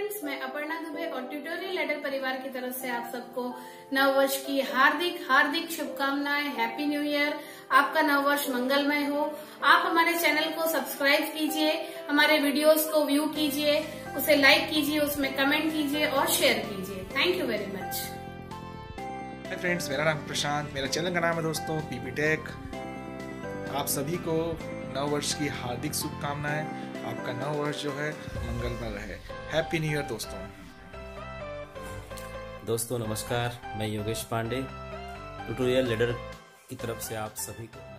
Friends, मैं अपर्णा दुबे और tutorial ladder परिवार की तरफ से आप सबको नववर्ष की हार्दिक हार्दिक शुभकामनाएं। Happy new year. आपका नववर्ष मंगलमय हो। आप हमारे चैनल को सब्सक्राइब कीजिए, हमारे वीडियोस को व्यू कीजिए, उसे लाइक कीजिए, उसमें कमेंट कीजिए और शेयर कीजिए। Thank you very much. Hi friends, मेरा नाम प्रशांत, मेरा चैनल का नाम है दोस्तों पीपी टेक। आप सभी को नववर्ष की हार्दिक शुभकामनाएं। आपका नववर्ष जो है मंगलमय रहे। हैप्पी न्यू ईयर दोस्तों नमस्कार, मैं योगेश पांडे ट्यूटोरियल लीडर की तरफ से आप सभी को